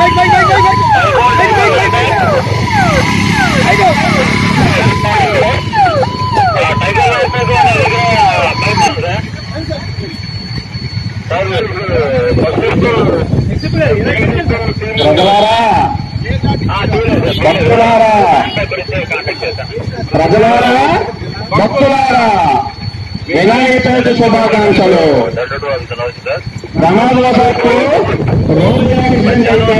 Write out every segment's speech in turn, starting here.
ప్రజలారా భక్తులారా వినాయక చవితి శుభాకాంక్షలు. ప్రమాదవశాత్తు రోడ్డు యాక్సిడెంట్ అయితే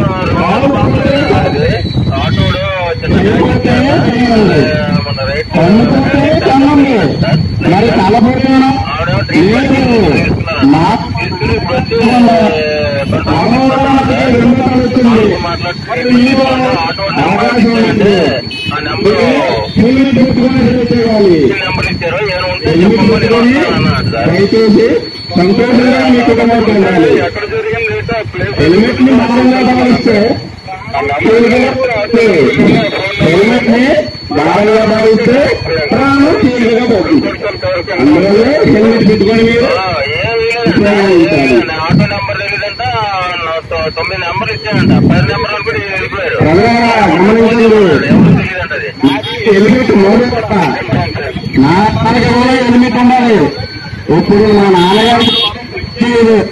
కన్నుకుంటే మరి తలపడిన దయచేసి సంతోషంగా మీ కుటుంబానికి ఉండాలి. హెల్మెట్ ని భాగంగా భావిస్తే హెల్మెట్ ని భాగంగా భావిస్తే ప్రాణం తీవ్రంగా పోతుంది. అందువల్ల హెల్మెట్ పెట్టుకొని మీరు ఆటో నెంబర్ లేదంట, 9 నెంబర్ ఇచ్చానంట, 10 నెంబర్ కూడా హెల్మెట్ మోడీ పట్ట నా హెల్మెట్ ఉండాలి. ఇప్పుడు మా నాన్నగారు